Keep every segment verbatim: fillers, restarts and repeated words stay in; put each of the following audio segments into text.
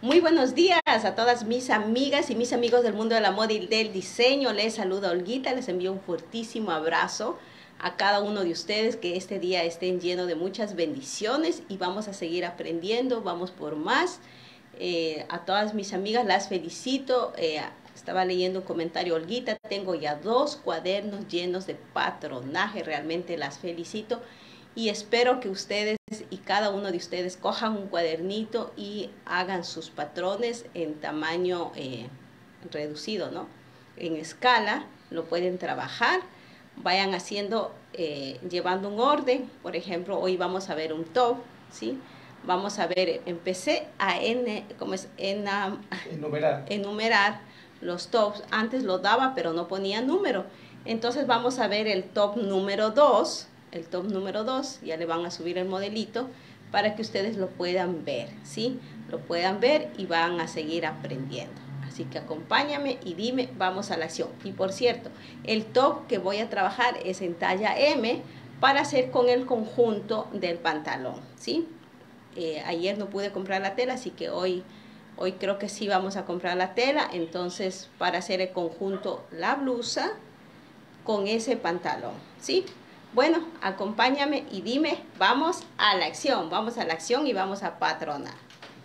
Muy buenos días a todas mis amigas y mis amigos del mundo de la moda y del diseño. Les saluda Olguita, les envío un fuertísimo abrazo a cada uno de ustedes, que este día estén lleno de muchas bendiciones y vamos a seguir aprendiendo, vamos por más. Eh, a todas mis amigas las felicito. Eh, estaba leyendo un comentario, Olguita, tengo ya dos cuadernos llenos de patronaje, realmente las felicito. Y espero que ustedes y cada uno de ustedes cojan un cuadernito y hagan sus patrones en tamaño eh, reducido, ¿no? En escala, lo pueden trabajar, vayan haciendo, eh, llevando un orden. Por ejemplo, hoy vamos a ver un top, ¿sí? Vamos a ver, empecé a en, ¿cómo es? En, um, enumerar. enumerar los tops. Antes lo daba, pero no ponía número. Entonces vamos a ver el top número dos. El top número dos, ya le van a subir el modelito para que ustedes lo puedan ver, ¿sí? Lo puedan ver y van a seguir aprendiendo. Así que acompáñame y dime, vamos a la acción. Y por cierto, el top que voy a trabajar es en talla M para hacer con el conjunto del pantalón, ¿sí? Eh, ayer no pude comprar la tela, así que hoy, hoy creo que sí vamos a comprar la tela. Entonces, para hacer el conjunto, la blusa con ese pantalón, ¿sí? Bueno, acompáñame y dime, vamos a la acción, vamos a la acción y vamos a patronar.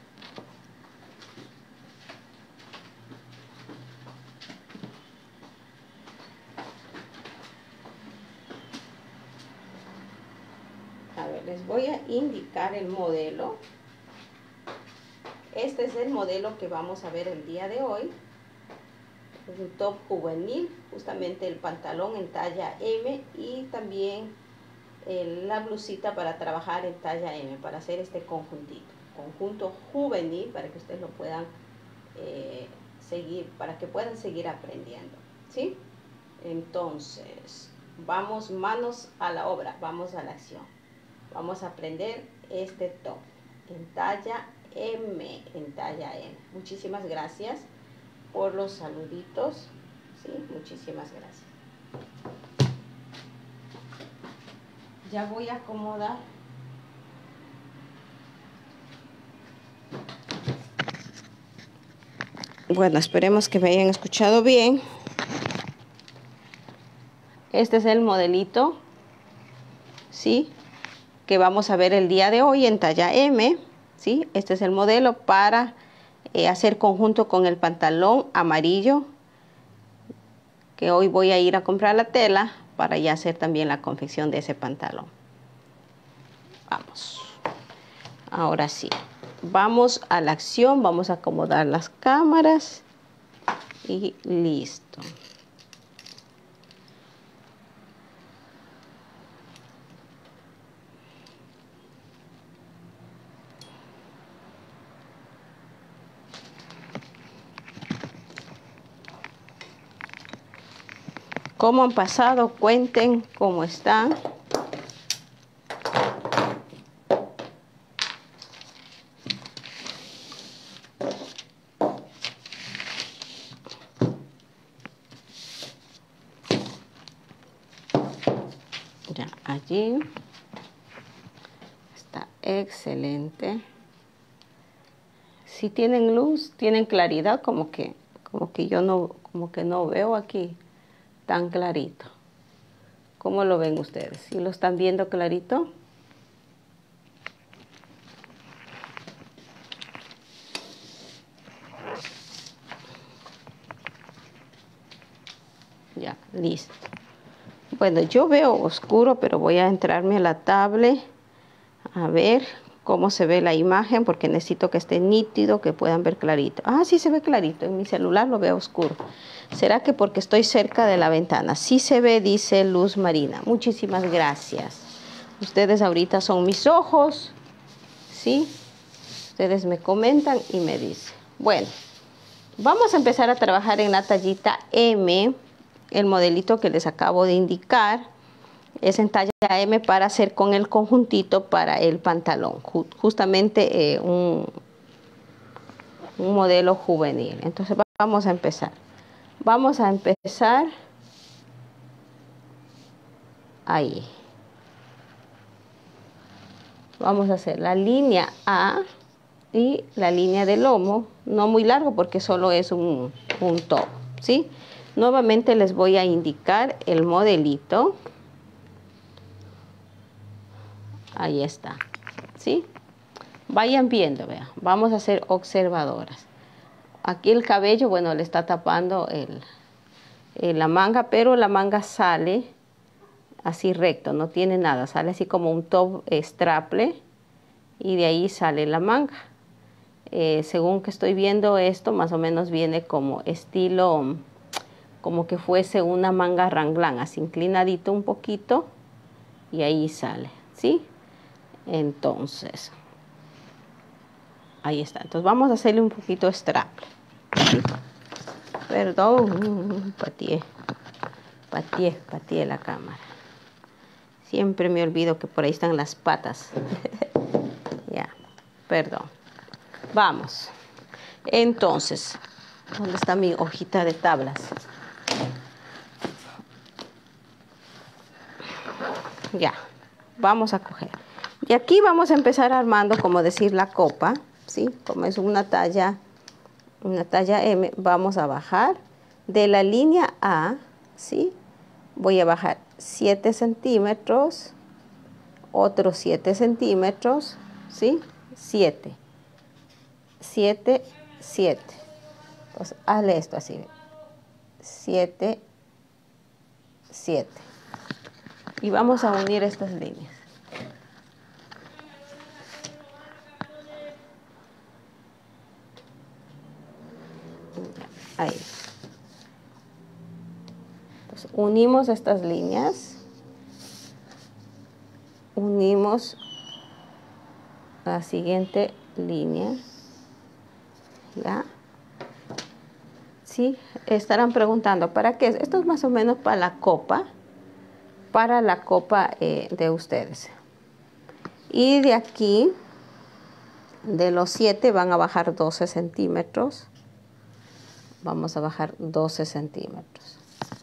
A ver, les voy a indicar el modelo. Este es el modelo que vamos a ver el día de hoy. Es un top juvenil, justamente el pantalón en talla M y también eh, la blusita para trabajar en talla M, para hacer este conjuntito. Conjunto juvenil para que ustedes lo puedan eh, seguir, para que puedan seguir aprendiendo, ¿sí? Entonces, vamos manos a la obra, vamos a la acción. Vamos a aprender este top en talla M, en talla M. Muchísimas gracias por los saluditos, ¿sí? Muchísimas gracias. Ya voy a acomodar. Bueno, esperemos que me hayan escuchado bien. Este es el modelito, ¿sí? Que vamos a ver el día de hoy en talla M, ¿sí? Este es el modelo para eh, hacer conjunto con el pantalón amarillo, que hoy voy a ir a comprar la tela para ya hacer también la confección de ese pantalón. Vamos. Ahora sí, vamos a la acción, vamos a acomodar las cámaras y listo. ¿Cómo han pasado? Cuenten cómo están. Ya, allí está excelente. Si tienen luz, tienen claridad, como que, como que yo no, como que no veo aquí tan clarito. ¿Cómo lo ven ustedes? ¿Sí lo están viendo clarito? Ya, listo. Bueno, yo veo oscuro, pero voy a entrarme a la tablet a ver cómo se ve la imagen, porque necesito que esté nítido, que puedan ver clarito. Ah, sí se ve clarito. En mi celular lo veo oscuro. ¿Será que porque estoy cerca de la ventana? Sí se ve, dice Luz Marina. Muchísimas gracias. Ustedes ahorita son mis ojos, ¿sí? Ustedes me comentan y me dicen. Bueno, vamos a empezar a trabajar en la tallita M. El modelito que les acabo de indicar es en talla M para hacer con el conjuntito para el pantalón. Justamente eh, un, un modelo juvenil. Entonces vamos a empezar. Vamos a empezar ahí. Vamos a hacer la línea A y la línea del lomo, no muy largo porque solo es un, un top, ¿sí? Nuevamente les voy a indicar el modelito. Ahí está, ¿sí? Vayan viendo, vean, vamos a ser observadoras. Aquí el cabello, bueno, le está tapando el, el, la manga, pero la manga sale así recto, no tiene nada, sale así como un top straple y de ahí sale la manga. Eh, según que estoy viendo esto, más o menos viene como estilo, como que fuese una manga ranglán, así inclinadito un poquito y ahí sale, ¿sí? Entonces, ahí está. Entonces vamos a hacerle un poquito straple. ¿Sí? Perdón, pateé, pateé, pateé la cámara. Siempre me olvido que por ahí están las patas. Ya, perdón. Vamos. Entonces, ¿dónde está mi hojita de tablas? Ya, vamos a coger. Y aquí vamos a empezar armando, como decir, la copa, ¿sí? Como es una talla, una talla M, vamos a bajar de la línea A, ¿sí? Voy a bajar siete centímetros, otros siete centímetros, ¿sí? siete, siete, siete. Entonces, hazle esto así, siete, siete. Y vamos a unir estas líneas. Ahí. Entonces, unimos estas líneas. Unimos la siguiente línea. ¿Ya? Sí, estarán preguntando, ¿para qué? Esto es más o menos para la copa. Para la copa eh, de ustedes. Y de aquí, de los siete, van a bajar doce centímetros. Vamos a bajar doce centímetros.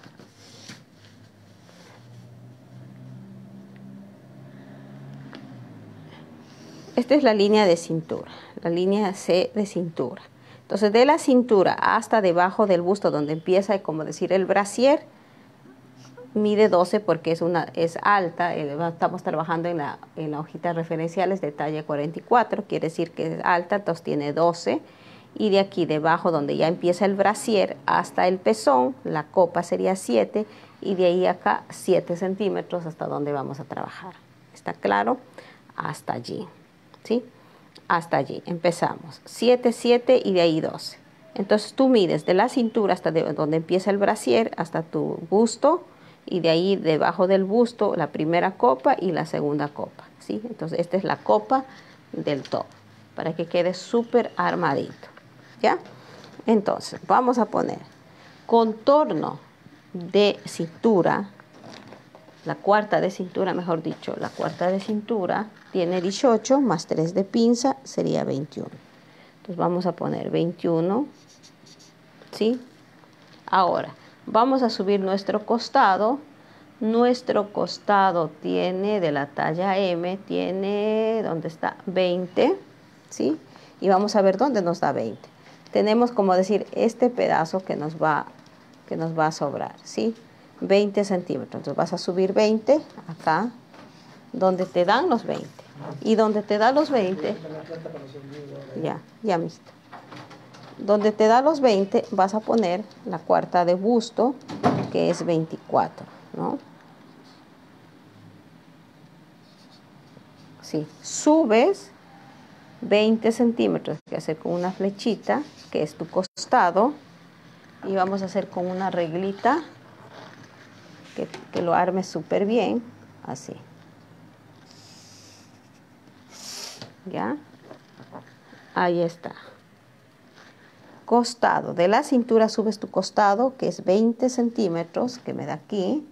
Esta es la línea de cintura, la línea C de cintura. Entonces, de la cintura hasta debajo del busto, donde empieza, como decir, el brasier, mide doce porque es, una, es alta. Eh, estamos trabajando en la, en la hojita referenciales de talla cuarenta y cuatro, quiere decir que es alta, entonces tiene doce. Y de aquí debajo, donde ya empieza el brasier, hasta el pezón, la copa sería siete, y de ahí acá siete centímetros hasta donde vamos a trabajar. ¿Está claro? Hasta allí, ¿sí? Hasta allí, empezamos. siete, siete y de ahí doce. Entonces tú mides de la cintura hasta de donde empieza el brasier, hasta tu busto, y de ahí debajo del busto la primera copa y la segunda copa, ¿sí? Entonces esta es la copa del top, para que quede súper armadito, ¿ya? Entonces vamos a poner contorno de cintura, la cuarta de cintura, mejor dicho, la cuarta de cintura tiene dieciocho más tres de pinza, sería veintiuno. Entonces vamos a poner veintiuno, ¿sí? Ahora vamos a subir nuestro costado. Nuestro costado tiene de la talla M, tiene, ¿dónde está? veinte, ¿sí? Y vamos a ver dónde nos da veinte. Tenemos, como decir, este pedazo que nos va, que nos va a sobrar, ¿sí? veinte centímetros. Entonces vas a subir veinte acá, donde te dan los veinte. Y donde te da los veinte, ya, ya visto. Donde te da los veinte, vas a poner la cuarta de busto, que es veinticuatro, ¿no? Sí, subes veinte centímetros, que hacer con una flechita, que es tu costado, y vamos a hacer con una reglita, que, que lo armes súper bien, así. ¿Ya? Ahí está. Costado, de la cintura subes tu costado, que es veinte centímetros, que me da aquí,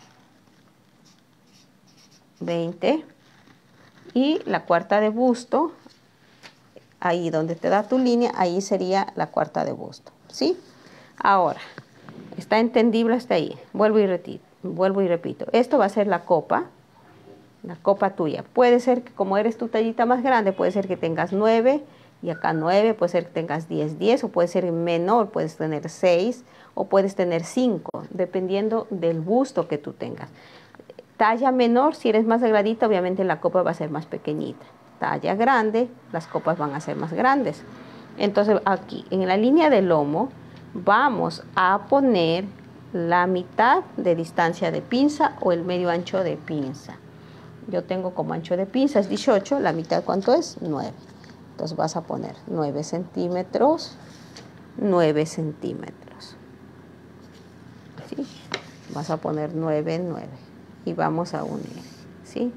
veinte, y la cuarta de busto, ahí donde te da tu línea, ahí sería la cuarta de busto, ¿sí? Ahora, ¿está entendible hasta ahí? Vuelvo y repito, vuelvo y repito, esto va a ser la copa, la copa tuya. Puede ser que como eres tu tallita más grande, puede ser que tengas nueve y acá nueve, puede ser que tengas diez, diez, o puede ser menor, puedes tener seis o puedes tener cinco, dependiendo del busto que tú tengas. Talla menor, si eres más delgadita, obviamente la copa va a ser más pequeñita. Talla grande, las copas van a ser más grandes. Entonces aquí, en la línea del lomo, vamos a poner la mitad de distancia de pinza o el medio ancho de pinza. Yo tengo como ancho de pinza es dieciocho, la mitad ¿cuánto es? nueve. Entonces vas a poner nueve centímetros, nueve centímetros. ¿Sí? Vas a poner nueve, nueve. Y vamos a unir, ¿sí?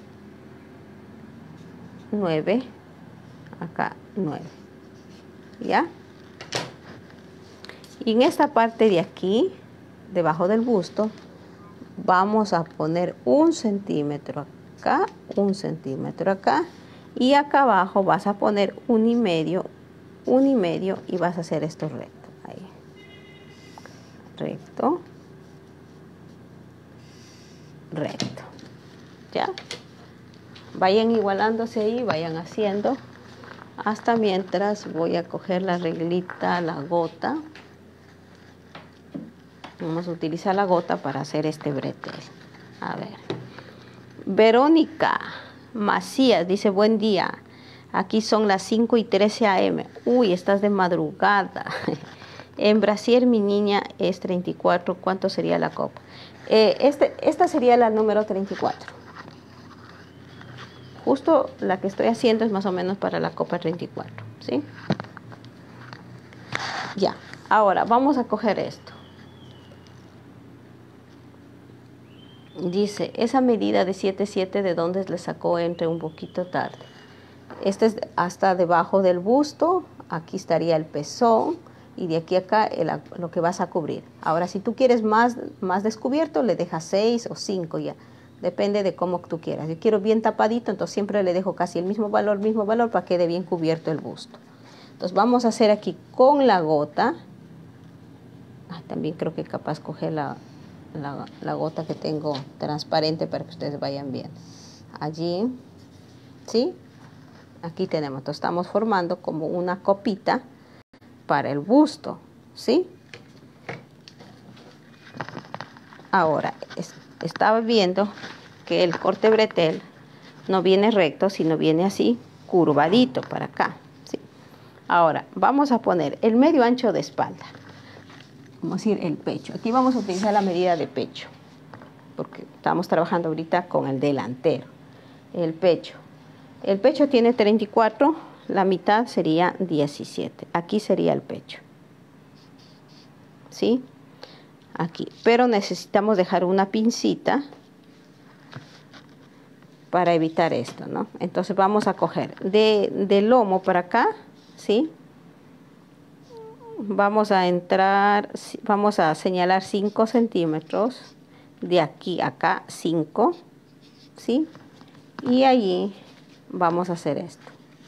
nueve, acá nueve. ¿Ya? Y en esta parte de aquí, debajo del busto, vamos a poner un centímetro acá, un centímetro acá, y acá abajo vas a poner un y medio, un y medio, y vas a hacer esto recto. Ahí. Recto. Recto. ¿Ya? Vayan igualándose ahí, vayan haciendo. Hasta mientras voy a coger la reglita, la gota. Vamos a utilizar la gota para hacer este bretel. A ver. Verónica Macías dice, buen día. Aquí son las cinco y trece a eme Uy, estás de madrugada. En brasier mi niña es treinta y cuatro. ¿Cuánto sería la copa? Eh, este, esta sería la número treinta y cuatro. Justo la que estoy haciendo es más o menos para la copa treinta y cuatro. ¿Sí? Ya. Ahora vamos a coger esto. Dice, esa medida de siete siete, ¿de dónde le sacó? Entre un poquito tarde. Este es hasta debajo del busto. Aquí estaría el pezón. Y de aquí a acá el, lo que vas a cubrir. Ahora, si tú quieres más, más descubierto, le dejas seis o cinco ya. Depende de cómo tú quieras. Yo quiero bien tapadito, entonces siempre le dejo casi el mismo valor, mismo valor, para que quede bien cubierto el busto. Entonces vamos a hacer aquí con la gota. Ay, también creo que capaz coger la... La, la gota que tengo transparente para que ustedes vayan viendo. Allí, ¿sí? Aquí tenemos, entonces estamos formando como una copita para el busto, ¿sí? Ahora, es, estaba viendo que el corte bretel no viene recto, sino viene así, curvadito para acá, ¿sí? Ahora, vamos a poner el medio ancho de espalda. Vamos a decir el pecho. Aquí vamos a utilizar la medida de pecho, porque estamos trabajando ahorita con el delantero. El pecho. El pecho tiene treinta y cuatro, la mitad sería diecisiete. Aquí sería el pecho. ¿Sí? Aquí. Pero necesitamos dejar una pincita para evitar esto, ¿no? Entonces vamos a coger de, del lomo para acá, ¿sí? Vamos a entrar, vamos a señalar cinco centímetros, de aquí a acá cinco, ¿sí? Y allí vamos a hacer esto.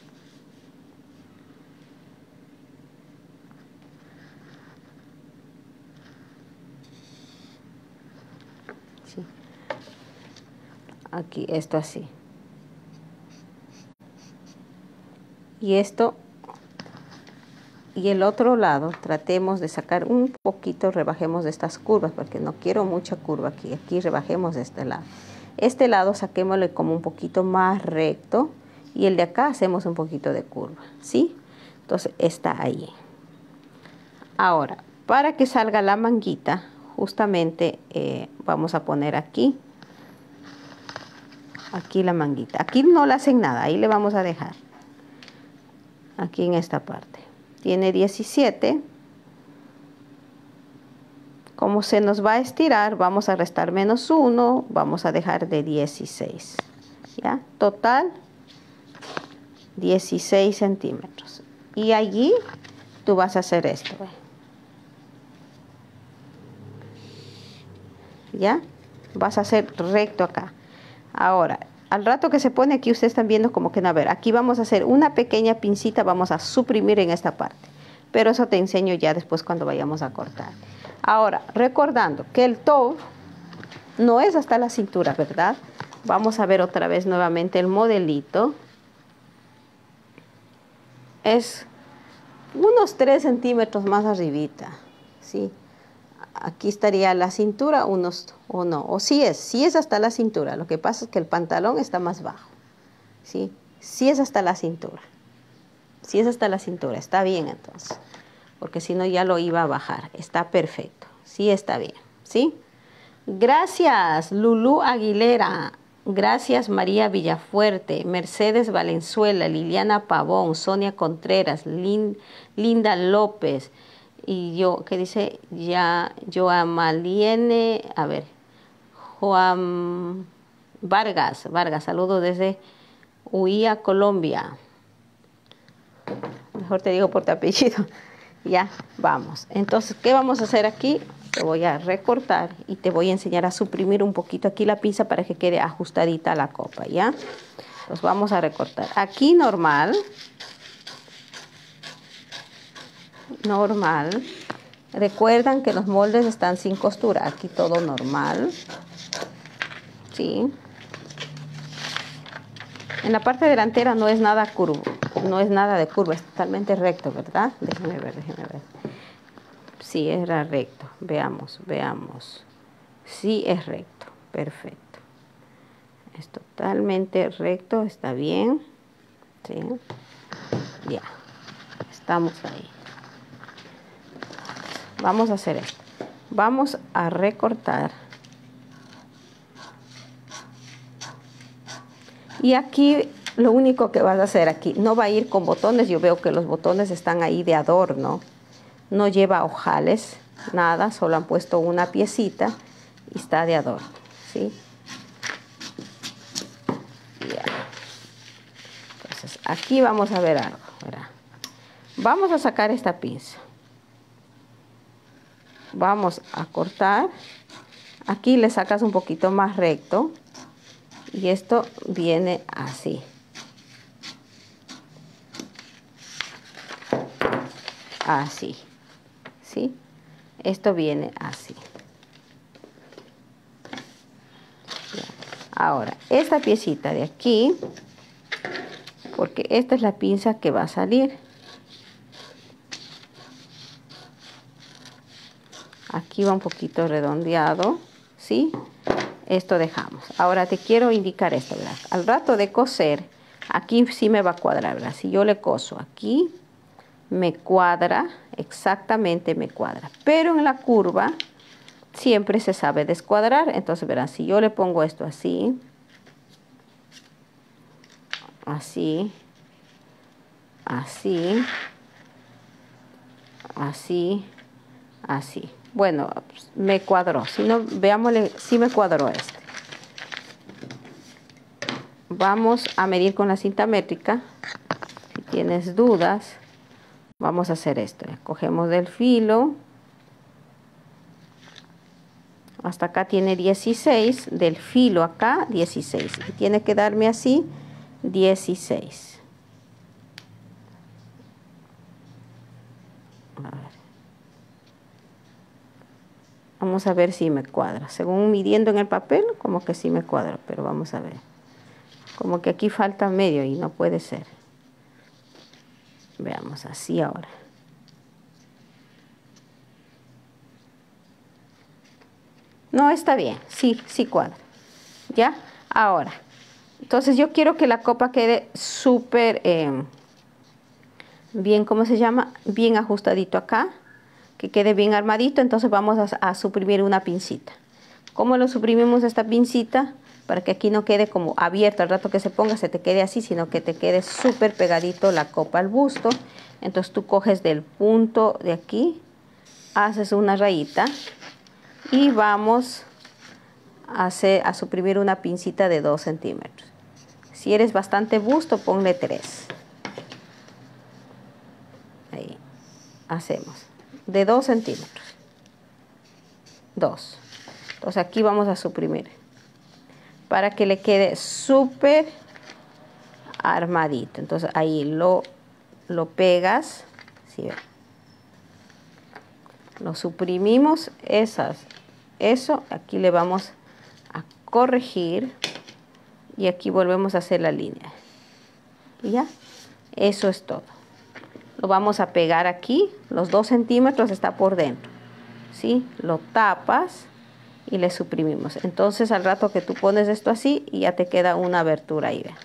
¿Sí? Aquí, esto así. Y esto... Y el otro lado, tratemos de sacar un poquito, rebajemos de estas curvas, porque no quiero mucha curva aquí. Aquí rebajemos de este lado. Este lado saquémosle como un poquito más recto, y el de acá hacemos un poquito de curva, ¿sí? Entonces está ahí. Ahora, para que salga la manguita, justamente eh, vamos a poner aquí, aquí la manguita. Aquí no le hacen nada, ahí le vamos a dejar. Aquí en esta parte. Tiene diecisiete. Como se nos va a estirar, vamos a restar menos uno, vamos a dejar de dieciséis. ¿Ya? Total, dieciséis centímetros. Y allí tú vas a hacer esto. ¿Ya? Vas a hacer recto acá. Ahora, al rato que se pone aquí, ustedes están viendo como que no, a ver, aquí vamos a hacer una pequeña pincita, vamos a suprimir en esta parte. Pero eso te enseño ya después cuando vayamos a cortar. Ahora, recordando que el top no es hasta la cintura, ¿verdad? Vamos a ver otra vez nuevamente el modelito. es unos tres centímetros más arribita, ¿sí? Aquí estaría la cintura, unos, o no, o sí es, sí es hasta la cintura. Lo que pasa es que el pantalón está más bajo, ¿sí? Sí es hasta la cintura. Sí es hasta la cintura, está bien entonces. Porque si no ya lo iba a bajar. Está perfecto, sí está bien, ¿sí? Gracias, Lulú Aguilera. Gracias, María Villafuerte, Mercedes Valenzuela, Liliana Pavón, Sonia Contreras, Lin, Linda López. Y yo, ¿qué dice? Ya, Joamaliene, a ver, Juan Vargas, Vargas, saludos desde Huía, Colombia. Mejor te digo por tu apellido. Ya, vamos. Entonces, ¿qué vamos a hacer aquí? Te voy a recortar y te voy a enseñar a suprimir un poquito aquí la pinza para que quede ajustadita la copa, ¿ya? Entonces vamos a recortar. Aquí normal. Normal. Recuerdan que los moldes están sin costura. Aquí todo normal. ¿Sí? En la parte delantera no es nada curvo. No es nada de curva. Es totalmente recto, ¿verdad? Déjenme ver, déjenme ver. Sí, era recto. Veamos, veamos. Sí, es recto. Perfecto. Es totalmente recto. Está bien. ¿Sí? Ya. Estamos ahí. Vamos a hacer esto. Vamos a recortar. Y aquí lo único que vas a hacer aquí, no va a ir con botones. Yo veo que los botones están ahí de adorno. No lleva ojales, nada, solo han puesto una piecita y está de adorno, ¿sí? Ya. Entonces, aquí vamos a ver algo, ¿verdad? Vamos a sacar esta pinza. Vamos a cortar. Aquí le sacas un poquito más recto. Y esto viene así. Así. ¿Sí? Esto viene así. Ahora, esta piecita de aquí, porque esta es la pinza que va a salir. Aquí va un poquito redondeado, ¿sí? Esto dejamos. Ahora te quiero indicar esto, ¿verdad? Al rato de coser, aquí sí me va a cuadrar, ¿verdad? Si yo le coso aquí, me cuadra, exactamente me cuadra. Pero en la curva siempre se sabe descuadrar. Entonces, verán, si yo le pongo esto así, así, así, así, así. Bueno, me cuadró. Si no, veámosle, si me cuadró este. Vamos a medir con la cinta métrica. Si tienes dudas, vamos a hacer esto. Cogemos del filo. Hasta acá tiene dieciséis. Del filo acá, dieciséis. Y tiene que darme así, dieciséis. A ver. Vamos a ver si me cuadra. Según midiendo en el papel, como que sí me cuadra. Pero vamos a ver. Como que aquí falta medio y no puede ser. Veamos así ahora. No, está bien. Sí, sí cuadra. ¿Ya? Ahora. Entonces yo quiero que la copa quede súper eh, bien, ¿cómo se llama? Bien ajustadito acá. Que quede bien armadito. Entonces vamos a, a suprimir una pincita. ¿Cómo lo suprimimos esta pincita? Para que aquí no quede como abierto. Al rato que se ponga se te quede así, sino que te quede súper pegadito la copa al busto. Entonces tú coges del punto de aquí, haces una rayita y vamos a, hacer, a suprimir una pincita de dos centímetros. Si eres bastante busto, ponle tres. Ahí hacemos de dos centímetros. dos. Entonces aquí vamos a suprimir para que le quede súper armadito. Entonces ahí lo, lo pegas, ¿sí? Lo suprimimos, esas, eso, aquí le vamos a corregir y aquí volvemos a hacer la línea. Y ya, eso es todo. lo vamos a pegar aquí, los dos centímetros está por dentro, ¿sí? Lo tapas y le suprimimos. Entonces al rato que tú pones esto así y ya te queda una abertura ahí, ¿ve?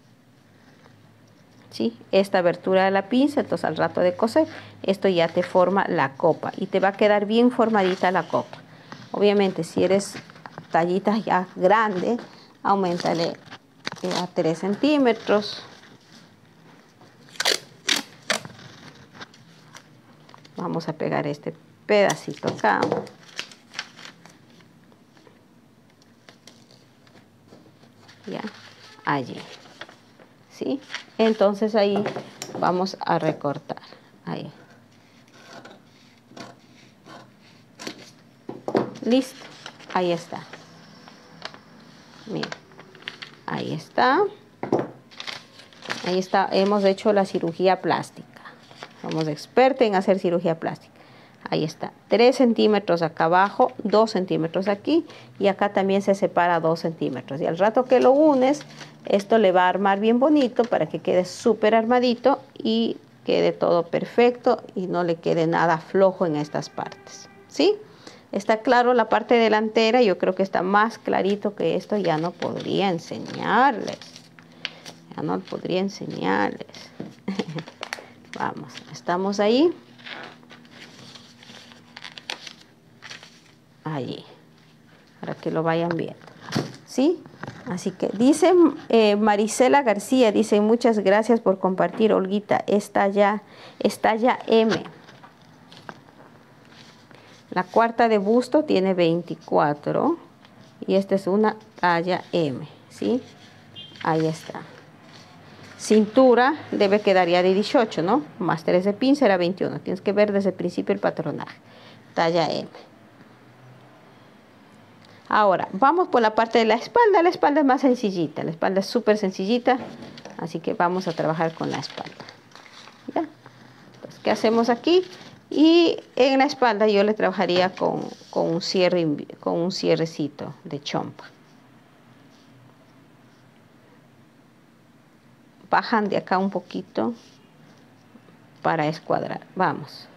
¿Sí? Esta abertura de la pinza, entonces al rato de coser, esto ya te forma la copa y te va a quedar bien formadita la copa. Obviamente si eres tallita ya grande, aumentale a tres centímetros. Vamos a pegar este pedacito acá. Ya, allí. ¿Sí? Entonces ahí vamos a recortar. Ahí. Listo. Ahí está. Mira. Ahí está. Ahí está. Hemos hecho la cirugía plástica. Somos expertos en hacer cirugía plástica. Ahí está. tres centímetros acá abajo, dos centímetros aquí. Y acá también se separa dos centímetros. Y al rato que lo unes, esto le va a armar bien bonito para que quede súper armadito y quede todo perfecto y no le quede nada flojo en estas partes. ¿Sí? Está claro la parte delantera. Yo creo que está más clarito que esto. Ya no podría enseñarles. Ya no podría enseñarles. Vamos, estamos ahí. Allí. Para que lo vayan viendo. ¿Sí? Así que dice eh, Marisela García, dice muchas gracias por compartir, Olguita, está ya, está ya M. La cuarta de busto tiene veinticuatro y esta es una talla M, ¿sí? Ahí está. Cintura debe quedar ya de dieciocho, ¿no? Más tres de pinza era veintiuno. Tienes que ver desde el principio el patronaje. Talla M. Ahora, vamos por la parte de la espalda. La espalda es más sencillita. La espalda es súper sencillita. Así que vamos a trabajar con la espalda. ¿Ya? Entonces, ¿qué hacemos aquí? Y en la espalda yo le trabajaría con, con, un, cierre, con un cierrecito de chompa. Bajan de acá un poquito para escuadrar. Vamos.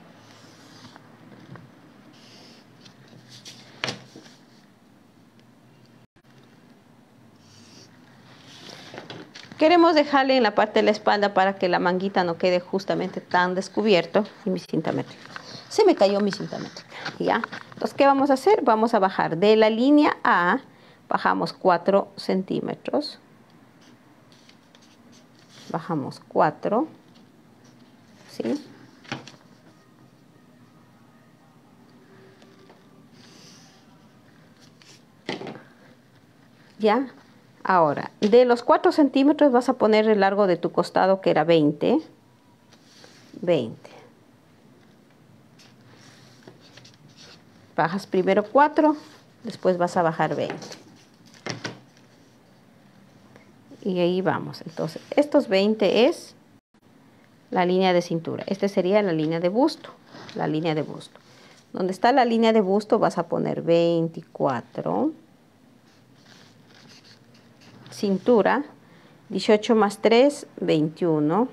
Queremos dejarle en la parte de la espalda para que la manguita no quede justamente tan descubierto. Y mi cinta métrica. Se me cayó mi cinta métrica. ¿Ya? Entonces, ¿qué vamos a hacer? Vamos a bajar de la línea A. Bajamos cuatro centímetros. Bajamos cuatro. ¿Sí? ¿Ya? Ahora, de los cuatro centímetros vas a poner el largo de tu costado que era veinte. veinte. Bajas primero cuatro, después vas a bajar veinte. Y ahí vamos. Entonces, estos veinte es la línea de cintura. Este sería la línea de busto. La línea de busto. Donde está la línea de busto vas a poner veinticuatro. Cintura, dieciocho más tres, veintiuno.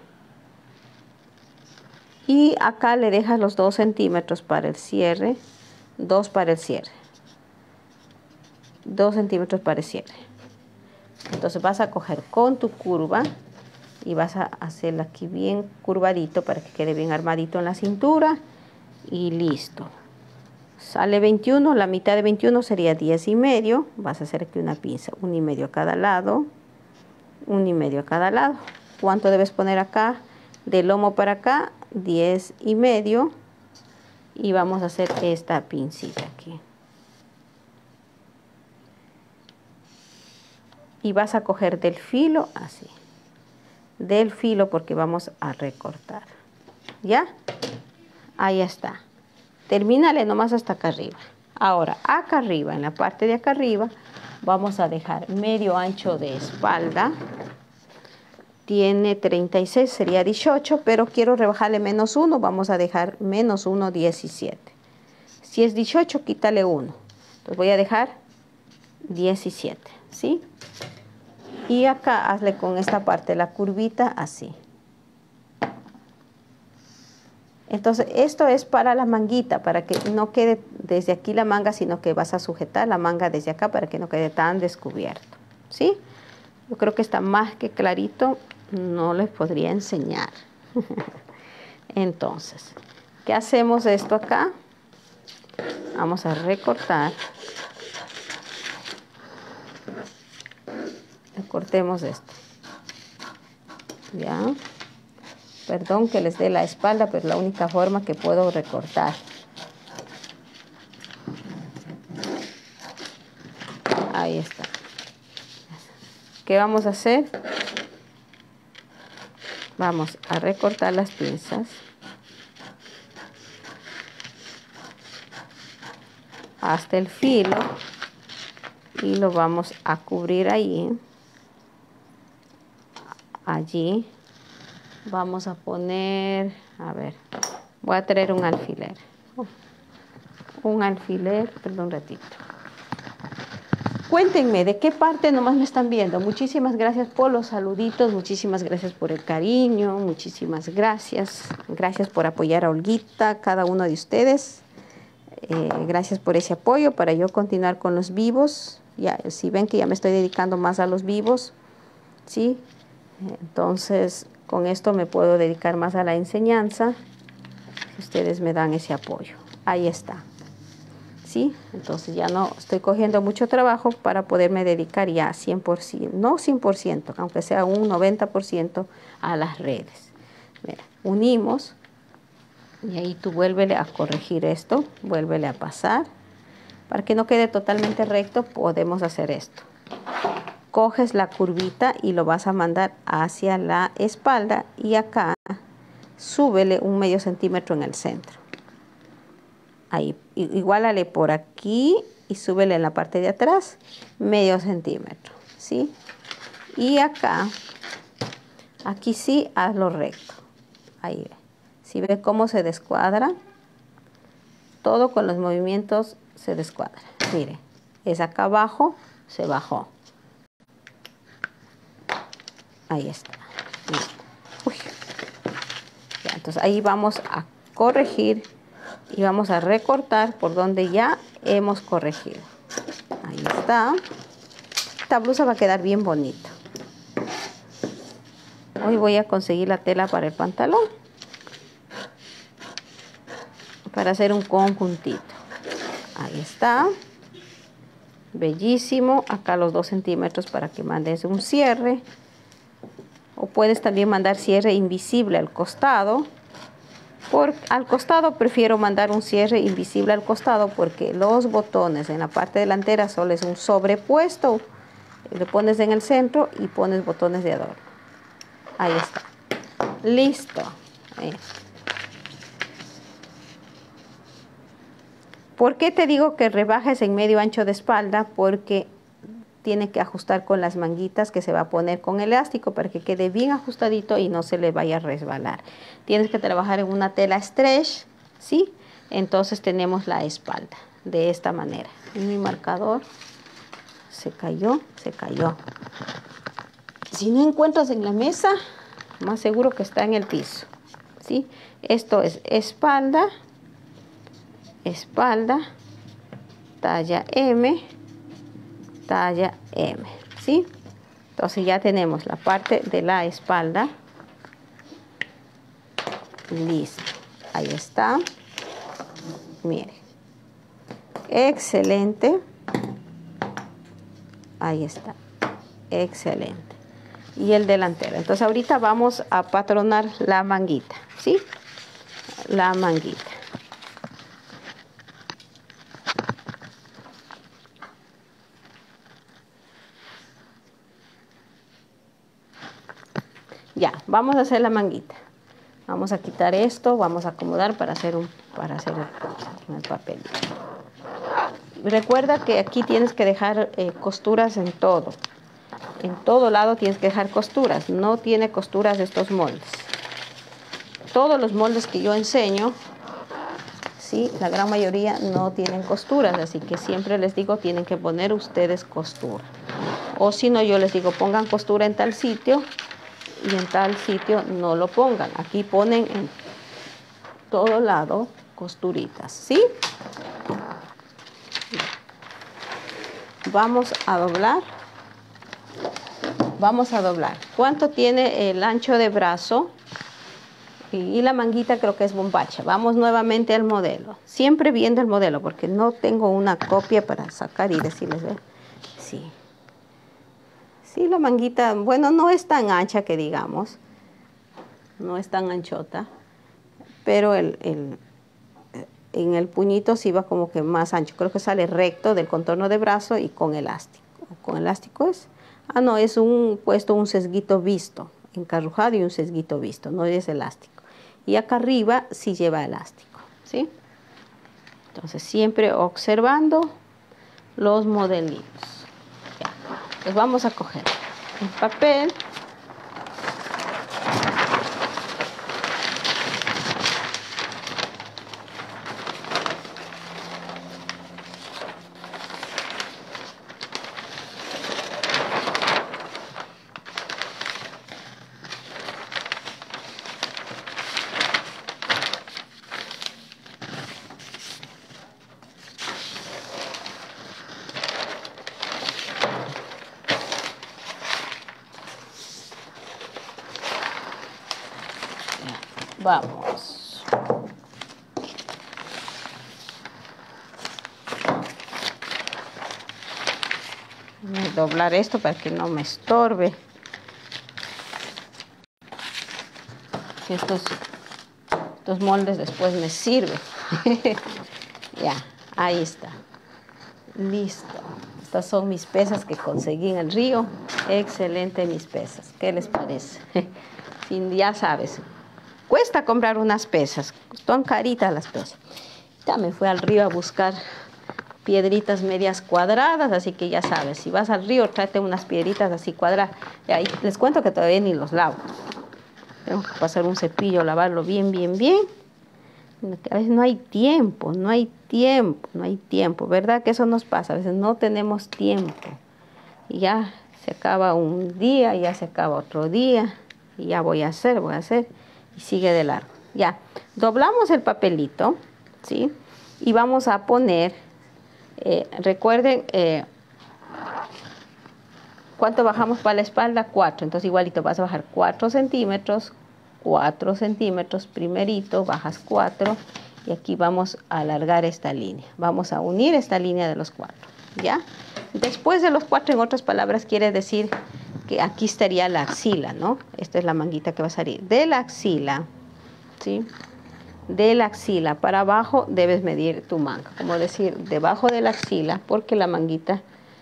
Y acá le dejas los dos centímetros para el cierre, dos para el cierre, dos centímetros para el cierre. Entonces vas a coger con tu curva y vas a hacerla aquí bien curvadito para que quede bien armadito en la cintura y listo. Sale veintiuno, la mitad de veintiuno sería diez y medio. Vas a hacer aquí una pinza, un y medio a cada lado, un y medio a cada lado. ¿Cuánto debes poner acá? Del lomo para acá, diez y medio. Y vamos a hacer esta pincita aquí. Y vas a coger del filo así. Del filo porque vamos a recortar. ¿Ya? Ahí está. Termínale nomás hasta acá arriba. Ahora, acá arriba, en la parte de acá arriba, vamos a dejar medio ancho de espalda. Tiene treinta y seis, sería dieciocho, pero quiero rebajarle menos uno. Vamos a dejar menos uno, diecisiete. Si es dieciocho, quítale uno. Entonces voy a dejar diecisiete, ¿sí? Y acá hazle con esta parte la curvita así. Entonces, esto es para la manguita, para que no quede desde aquí la manga, sino que vas a sujetar la manga desde acá para que no quede tan descubierto, ¿sí? Yo creo que está más que clarito, no les podría enseñar. Entonces, ¿qué hacemos esto acá? Vamos a recortar. Cortemos esto. Ya. Perdón que les dé la espalda, pero es la única forma que puedo recortar. Ahí está. ¿Qué vamos a hacer? Vamos a recortar las pinzas hasta el filo y lo vamos a cubrir ahí. Allí vamos a poner, a ver, voy a traer un alfiler. Un alfiler, perdón un ratito. Cuéntenme de qué parte nomás me están viendo. Muchísimas gracias por los saluditos, muchísimas gracias por el cariño, muchísimas gracias. Gracias por apoyar a Olguita, cada uno de ustedes. Eh, gracias por ese apoyo para yo continuar con los vivos. Ya, si ven que ya me estoy dedicando más a los vivos, ¿sí? Entonces, con esto me puedo dedicar más a la enseñanza. Si ustedes me dan ese apoyo. Ahí está. ¿Sí? Entonces ya no estoy cogiendo mucho trabajo para poderme dedicar ya cien por ciento, no cien por ciento, aunque sea un noventa por ciento a las redes. Mira, unimos y ahí tú vuélvele a corregir esto, vuélvele a pasar. Para que no quede totalmente recto, podemos hacer esto. Coges la curvita y lo vas a mandar hacia la espalda y acá súbele un medio centímetro en el centro. Ahí, igualale por aquí y súbele en la parte de atrás medio centímetro, ¿sí? Y acá, aquí sí, hazlo recto. Ahí ve. Si ve cómo se descuadra, todo con los movimientos se descuadra. Mire, es acá abajo, se bajó. Ahí está. Uy. Ya, entonces ahí vamos a corregir. Y vamos a recortar por donde ya hemos corregido. Ahí está. Esta blusa va a quedar bien bonita. Hoy voy a conseguir la tela para el pantalón. Para hacer un conjuntito. Ahí está. Bellísimo. Acá los dos centímetros para que mandes un cierre. O puedes también mandar cierre invisible al costado. Por, al costado prefiero mandar un cierre invisible al costado porque los botones en la parte delantera solo es un sobrepuesto. Le pones en el centro y pones botones de adorno. Ahí está. Listo. Ahí. ¿Por qué te digo que rebajes en medio ancho de espalda? Porque tiene que ajustar con las manguitas que se va a poner con elástico para que quede bien ajustadito y no se le vaya a resbalar. Tienes que trabajar en una tela stretch, ¿sí? Entonces tenemos la espalda de esta manera. Mi marcador se cayó, se cayó. Si no encuentras en la mesa, más seguro que está en el piso, ¿sí? Esto es espalda, espalda, talla M, talla M, ¿sí? Entonces ya tenemos la parte de la espalda. Listo. Ahí está. Mire. Excelente. Ahí está. Excelente. Y el delantero. Entonces ahorita vamos a patronar la manguita, ¿sí? La manguita. Ya, vamos a hacer la manguita. Vamos a quitar esto, vamos a acomodar para hacer un para hacer el, el papel. Recuerda que aquí tienes que dejar eh, costuras en todo. En todo lado tienes que dejar costuras. No tiene costuras de estos moldes. Todos los moldes que yo enseño, sí, la gran mayoría no tienen costuras, así que siempre les digo, tienen que poner ustedes costura. O si no, yo les digo, pongan costura en tal sitio y en tal sitio no lo pongan. Aquí ponen en todo lado costuritas, ¿sí? Vamos a doblar. Vamos a doblar. ¿Cuánto tiene el ancho de brazo? Y la manguita creo que es bombacha. Vamos nuevamente al modelo. Siempre viendo el modelo porque no tengo una copia para sacar y decirles, ¿ve? Sí. Sí, la manguita, bueno, no es tan ancha que digamos. No es tan anchota. Pero el, el, en el puñito sí va como que más ancho. Creo que sale recto del contorno de brazo y con elástico. ¿Con elástico es? Ah, no, es un puesto un sesguito visto. Encarrujado y un sesguito visto. No es elástico. Y acá arriba sí lleva elástico, ¿sí? Entonces siempre observando los modelitos. Ya. Pues vamos a coger el papel. Vamos. Voy a doblar esto para que no me estorbe. Estos, estos moldes después me sirven. Ya, ahí está. Listo. Estas son mis pesas que conseguí en el río. Excelente mis pesas. ¿Qué les parece? Ya sabes. Cuesta comprar unas pesas, son caritas las pesas. Ya me fui al río a buscar piedritas medias cuadradas, así que ya sabes, si vas al río, tráete unas piedritas así cuadradas. Y ahí les cuento que todavía ni los lavo. Tengo que pasar un cepillo, lavarlo bien, bien, bien. A veces no hay tiempo, no hay tiempo, no hay tiempo, ¿verdad? Que eso nos pasa, a veces no tenemos tiempo. Y ya se acaba un día, ya se acaba otro día, y ya voy a hacer, voy a hacer. Y sigue de largo. Ya, doblamos el papelito, ¿sí? Y vamos a poner, eh, recuerden, eh, ¿cuánto bajamos para la espalda? cuatro. Entonces igualito vas a bajar cuatro centímetros, cuatro centímetros, primerito, bajas cuatro. Y aquí vamos a alargar esta línea. Vamos a unir esta línea de los cuatro, ¿ya? Después de los cuatro, en otras palabras, quiere decir que aquí estaría la axila, ¿no? Esta es la manguita que va a salir de la axila, ¿sí? De la axila para abajo debes medir tu manga, como decir, debajo de la axila, porque la manguita,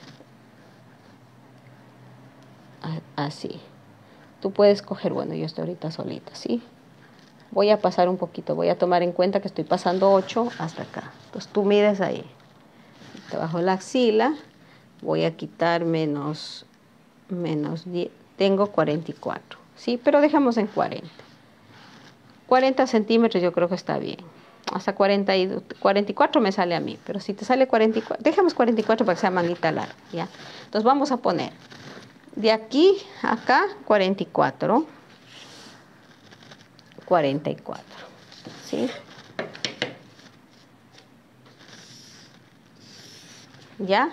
así. Tú puedes coger, bueno, yo estoy ahorita solita, ¿sí? Voy a pasar un poquito, voy a tomar en cuenta que estoy pasando ocho hasta acá. Entonces tú mides ahí, debajo de la axila, voy a quitar menos... menos diez, tengo cuarenta y cuatro, sí, pero dejamos en cuarenta. cuarenta centímetros yo creo que está bien. Hasta cuarenta y, cuarenta y cuatro me sale a mí, pero si te sale cuarenta y cuatro, dejemos cuarenta y cuatro para que sea manguita larga, ¿ya? Entonces vamos a poner de aquí a acá cuarenta y cuatro, cuarenta y cuatro, ¿sí? ¿Ya?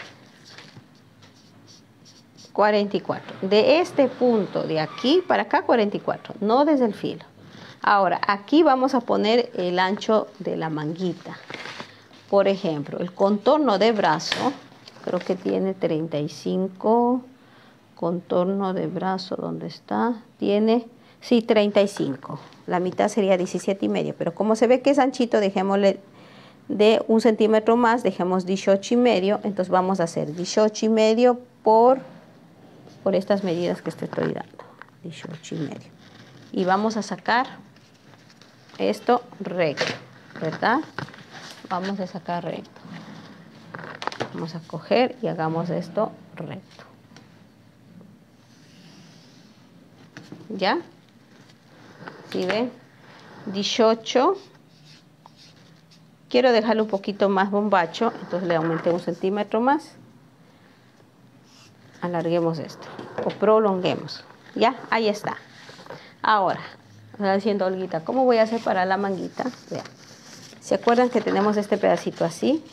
cuarenta y cuatro. De este punto de aquí para acá cuarenta y cuatro, no desde el filo. Ahora, aquí vamos a poner el ancho de la manguita. Por ejemplo, el contorno de brazo, creo que tiene treinta y cinco. Contorno de brazo, ¿dónde está? Tiene, sí, treinta y cinco. La mitad sería diecisiete y medio, pero como se ve que es anchito, dejémosle de un centímetro más, dejemos dieciocho y medio. Entonces vamos a hacer dieciocho y medio por... por estas medidas que te estoy dando, dieciocho y medio. Y vamos a sacar esto recto, ¿verdad? Vamos a sacar recto. Vamos a coger y hagamos esto recto. ¿Ya? ¿Sí ven? dieciocho. Quiero dejarlo un poquito más bombacho, entonces le aumenté un centímetro más. Alarguemos esto o prolonguemos. Ya, ahí está. Ahora, Está diciendo Olguita, ¿cómo voy a hacer para la manguita? Vean. ¿Se acuerdan que tenemos este pedacito así?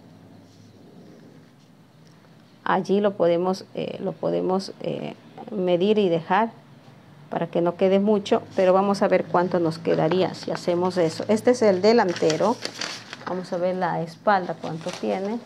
Allí lo podemos, eh, lo podemos eh, medir y dejar para que no quede mucho, pero vamos a ver cuánto nos quedaría si hacemos eso. Este es el delantero. Vamos a ver la espalda cuánto tiene.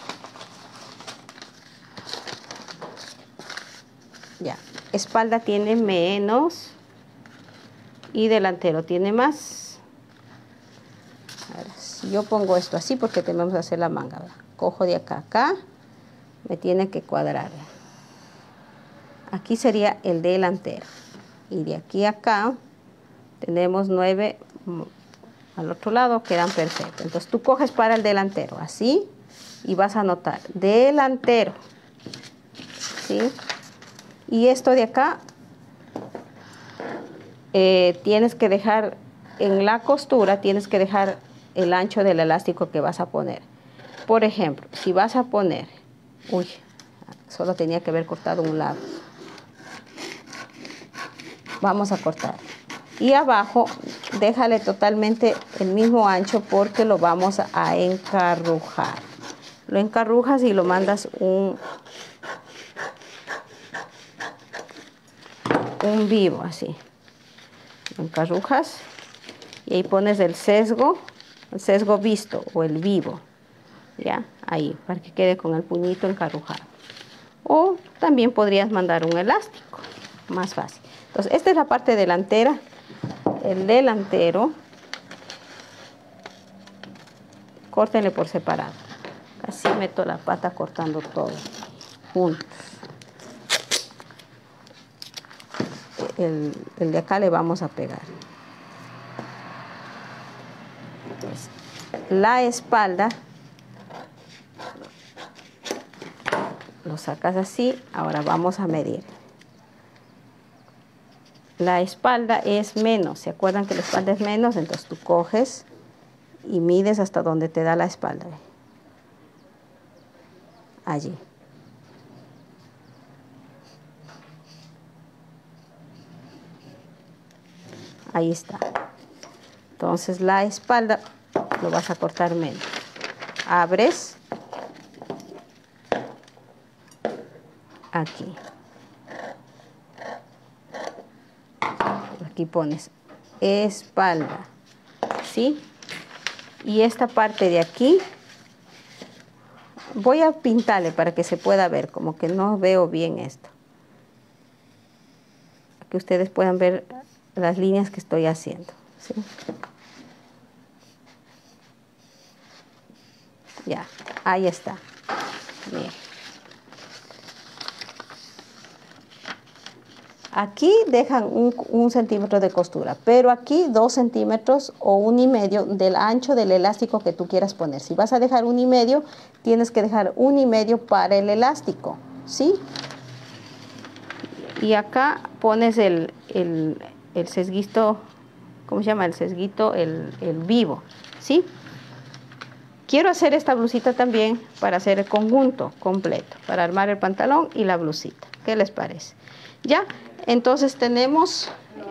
Ya, espalda tiene menos y delantero tiene más. A ver, si yo pongo esto así, porque tenemos que hacer la manga, ¿verdad? Cojo de acá a acá, me tiene que cuadrar. Aquí sería el delantero. Y de aquí a acá tenemos nueve al otro lado, quedan perfectos. Entonces tú coges para el delantero, así, y vas a anotar delantero, ¿sí? Y esto de acá, eh, tienes que dejar, en la costura, tienes que dejar el ancho del elástico que vas a poner. Por ejemplo, si vas a poner, uy, solo tenía que haber cortado un lado. Vamos a cortar. Y abajo, déjale totalmente el mismo ancho porque lo vamos a encarrujar. Lo encarrujas y lo mandas un... un vivo así, lo encarrujas y ahí pones el sesgo, el sesgo visto o el vivo, ya, ahí, para que quede con el puñito encarrujado. O también podrías mandar un elástico, más fácil. Entonces, esta es la parte delantera, el delantero, córtenle por separado. Así meto la pata cortando todo juntos. El, el de acá le vamos a pegar. Entonces, la espalda lo sacas así. Ahora vamos a medir. La espalda es menos. ¿Se acuerdan que la espalda es menos? Entonces tú coges y mides hasta donde te da la espalda. Allí. Ahí está. Entonces la espalda lo vas a cortar menos. Abres aquí. Aquí pones espalda, ¿sí? Y esta parte de aquí voy a pintarle para que se pueda ver, como que no veo bien esto. Que ustedes puedan ver las líneas que estoy haciendo, ¿sí? Ya, ahí está. Bien. Aquí dejan un, un centímetro de costura, pero aquí dos centímetros o un y medio del ancho del elástico que tú quieras poner. Si vas a dejar un y medio, tienes que dejar un y medio para el elástico, ¿sí? Y acá pones el, el, el sesguito, ¿cómo se llama? El sesguito, el, el vivo, ¿sí? Quiero hacer esta blusita también para hacer el conjunto completo, para armar el pantalón y la blusita. ¿Qué les parece? Ya, entonces tenemos,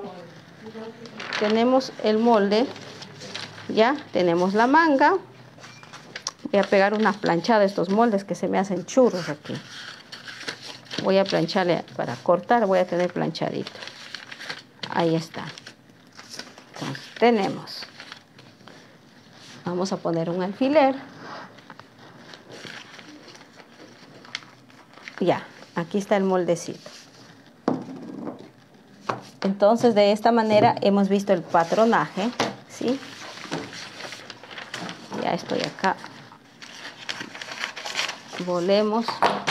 tenemos el molde, ya, tenemos la manga. Voy a pegar una planchada de estos moldes que se me hacen churros aquí. Voy a plancharle para cortar, voy a tener planchadito. Ahí está. Entonces, tenemos. Vamos a poner un alfiler. Ya, aquí está el moldecito. Entonces, de esta manera hemos visto el patronaje, ¿sí? Ya estoy acá. Volemos.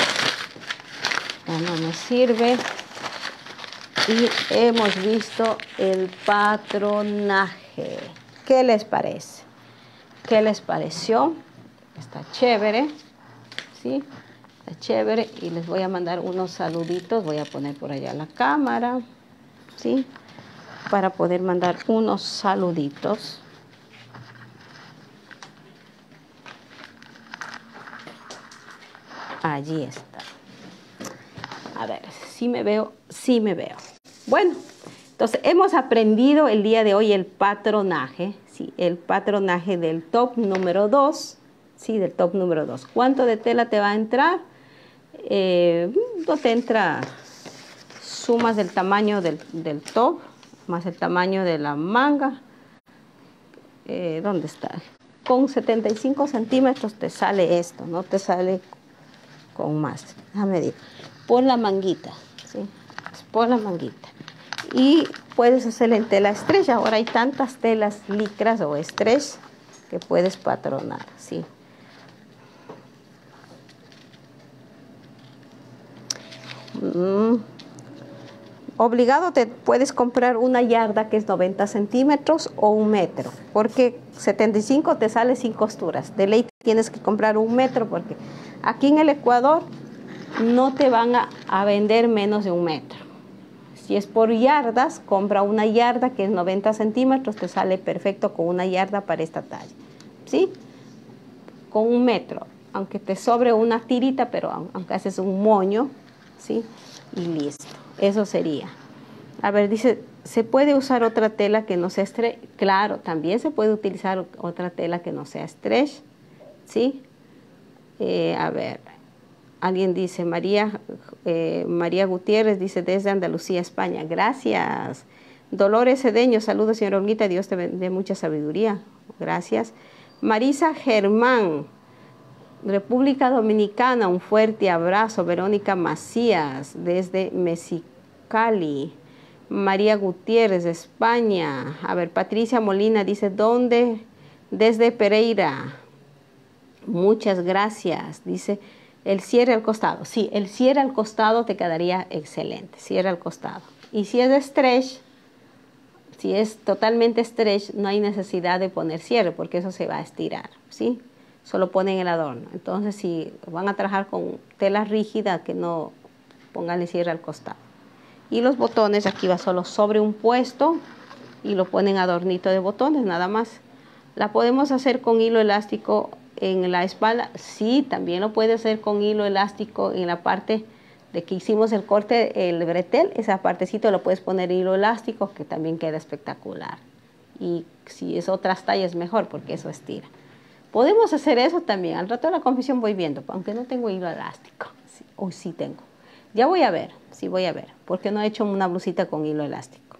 Ya no me sirve. Y hemos visto el patronaje. ¿Qué les parece? ¿Qué les pareció? Está chévere, ¿sí? Está chévere. Y les voy a mandar unos saluditos. Voy a poner por allá la cámara, ¿sí? Para poder mandar unos saluditos. Allí está. A ver, si me veo, sí me veo. Bueno, Entonces, hemos aprendido el día de hoy el patronaje, ¿sí? El patronaje del top número dos, ¿sí? Del top número dos. ¿Cuánto de tela te va a entrar? Eh, no te entra, sumas el tamaño del, del top, más el tamaño de la manga. Eh, ¿Dónde está? Con setenta y cinco centímetros te sale esto, no te sale con más. Déjame medir. Por la manguita, ¿sí? Por la manguita. Y puedes hacer en tela stretch. Ahora hay tantas telas licras o stretch que puedes patronar, ¿sí? Mm. Obligado te puedes comprar una yarda que es noventa centímetros o un metro, porque setenta y cinco te sale sin costuras. De ley tienes que comprar un metro, porque aquí en el Ecuador no te van a, a vender menos de un metro. Si es por yardas, compra una yarda que es noventa centímetros, te sale perfecto con una yarda para esta talla, ¿sí? Con un metro, aunque te sobre una tirita, pero aunque haces un moño, ¿sí? Y listo, eso sería. A ver, dice, ¿se puede usar otra tela que no sea stretch? Claro, también se puede utilizar otra tela que no sea stretch, ¿sí? Eh, a ver, alguien dice, María, eh, María Gutiérrez dice, desde Andalucía, España. Gracias. Dolores Cedeño, saludos, señora Olguita, Dios te dé mucha sabiduría. Gracias. Marisa Germán, República Dominicana, un fuerte abrazo. Verónica Macías, desde Mexicali. María Gutiérrez, de España. A ver, Patricia Molina dice, ¿dónde? Desde Pereira. Muchas gracias. Dice, el cierre al costado. Sí, el cierre al costado te quedaría excelente. Cierre al costado. Y si es de stretch, si es totalmente stretch, no hay necesidad de poner cierre, porque eso se va a estirar, ¿sí? Solo ponen el adorno. Entonces, si van a trabajar con tela rígida, que no pónganle cierre al costado. Y los botones, aquí va solo sobre un puesto y lo ponen adornito de botones, nada más. La podemos hacer con hilo elástico en la espalda. Sí, también lo puede hacer con hilo elástico en la parte de que hicimos el corte, el bretel. Esa partecita lo puedes poner hilo elástico, que también queda espectacular. Y si es otras tallas, mejor, porque eso estira. Podemos hacer eso también. Al rato de la confección voy viendo, aunque no tengo hilo elástico. Sí, hoy sí tengo. Ya voy a ver, sí voy a ver, porque no he hecho una blusita con hilo elástico.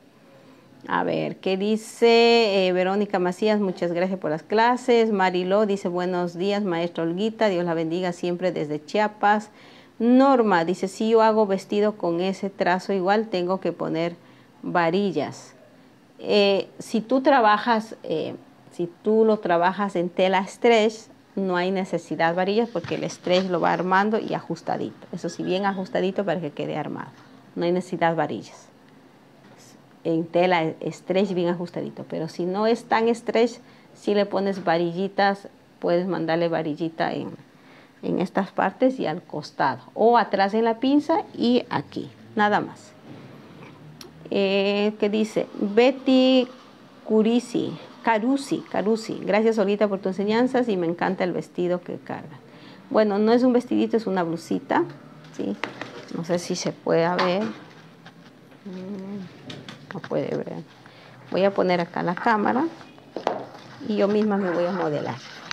A ver, ¿qué dice eh, Verónica Macías? Muchas gracias por las clases. Mariló dice, buenos días, maestra Olguita, Dios la bendiga siempre desde Chiapas. Norma dice, si yo hago vestido con ese trazo, igual tengo que poner varillas. Eh, si tú trabajas... Eh, Si tú lo trabajas en tela stretch, no hay necesidad de varillas, porque el stretch lo va armando y ajustadito. Eso sí, bien ajustadito para que quede armado. No hay necesidad de varillas. En tela stretch bien ajustadito. Pero si no es tan stretch, si le pones varillitas, puedes mandarle varillita en, en estas partes y al costado. O atrás en la pinza y aquí. Nada más. Eh, ¿Qué dice? Betty Curisi. Carusi, Carusi, gracias Olguita por tus enseñanzas y me encanta el vestido que carga. Bueno, no es un vestidito, es una blusita, ¿sí? No sé si se puede ver. No puede ver. Voy a poner acá la cámara y yo misma me voy a modelar.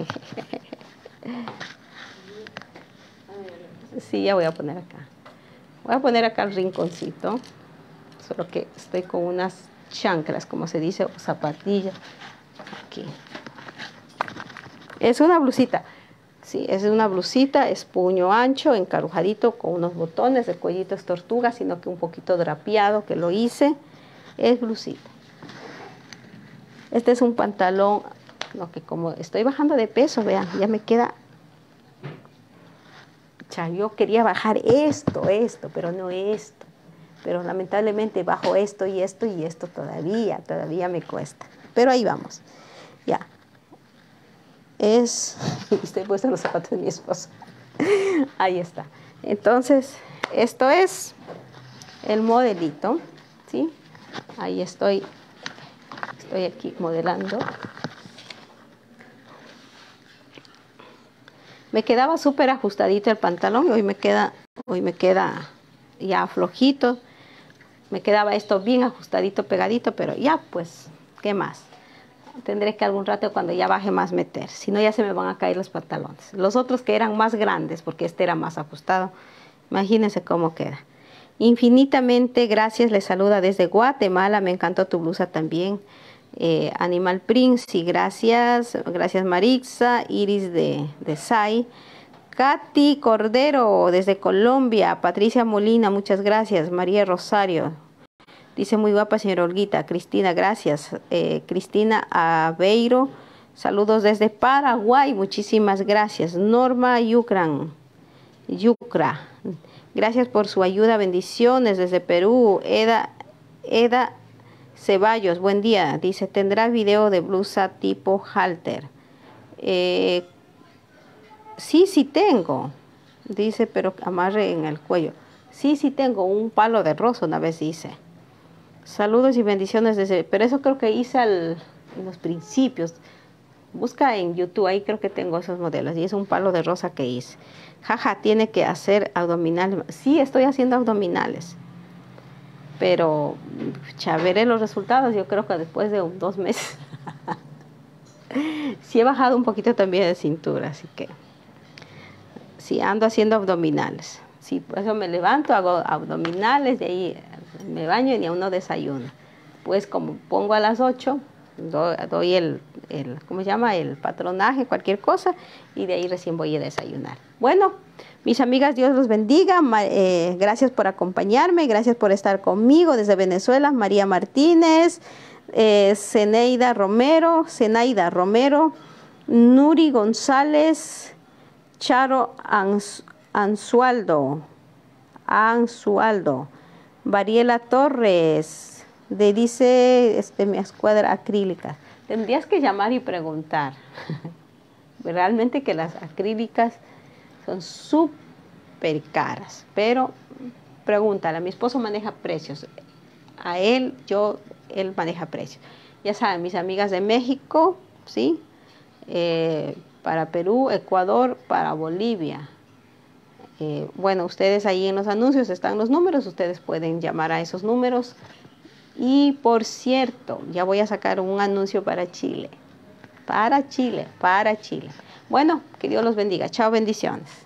Sí, ya voy a poner acá. Voy a poner acá el rinconcito, solo que estoy con unas chanclas, como se dice, o zapatillas. Aquí. Es una blusita. Sí, es una blusita, es puño ancho, encarujadito, con unos botones, el cuellito es tortuga, sino que un poquito drapeado, que lo hice. Es blusita. Este es un pantalón, no, que como estoy bajando de peso, vean, ya me queda... Ya, yo quería bajar esto, esto, pero no esto. Pero lamentablemente bajo esto y esto y esto todavía, todavía me cuesta. Pero ahí vamos. Ya. Es... Estoy puesto los zapatos de mi esposo. Ahí está. Entonces, esto es el modelito, ¿sí? Ahí estoy, estoy aquí modelando. Me quedaba súper ajustadito el pantalón y hoy me queda, hoy me queda ya flojito. me quedaba esto bien ajustadito, pegadito, pero ya pues, ¿qué más? Tendré que algún rato cuando ya baje más meter, si no ya se me van a caer los pantalones. Los otros que eran más grandes, porque este era más ajustado, imagínense cómo queda. Infinitamente gracias, les saluda desde Guatemala, me encantó tu blusa también. Eh, Animal Prince, y gracias, gracias Marixa, Iris de, de Sai. Katy Cordero desde Colombia, Patricia Molina, muchas gracias. María Rosario, dice muy guapa señora Olguita. Cristina, gracias. Eh, Cristina Aveiro, saludos desde Paraguay, muchísimas gracias. Norma Yucran, Yucra, gracias por su ayuda, bendiciones desde Perú. Eda, Eda Ceballos, buen día, dice, ¿tendrá video de blusa tipo halter? Eh, sí, sí tengo, dice, pero amarre en el cuello. Sí, sí tengo un palo de rosa, una vez hice. Saludos y bendiciones desde, pero eso creo que hice al, en los principios. Busca en YouTube, ahí creo que tengo esos modelos. Y es un palo de rosa que hice. Jaja, tiene que hacer abdominales. Sí, estoy haciendo abdominales. Pero ya veré los resultados, yo creo que después de un, dos meses. Sí he bajado un poquito también de cintura, así que sí ando haciendo abdominales. Sí, por eso me levanto, hago abdominales, de ahí me baño y aún no desayuno. Pues como pongo a las ocho, doy, doy el, el, ¿cómo se llama? El patronaje, cualquier cosa, y de ahí recién voy a desayunar. Bueno, mis amigas, Dios los bendiga. Eh, gracias por acompañarme, gracias por estar conmigo desde Venezuela. María Martínez, eh, Zeneida Romero, Zenaida Romero, Nuri González, Charo Ans, Ansualdo, Ansualdo, Variela Torres, de dice este, mi escuadra acrílica. Tendrías que llamar y preguntar. Realmente que las acrílicas son súper caras, pero pregúntale, mi esposo maneja precios, a él, yo, él maneja precios. Ya saben, mis amigas de México, ¿sí? Eh, para Perú, Ecuador, para Bolivia. Eh, bueno, ustedes ahí en los anuncios están los números, ustedes pueden llamar a esos números. Y por cierto, ya voy a sacar un anuncio para Chile, para Chile, para Chile. Bueno, que Dios los bendiga. Chao, bendiciones.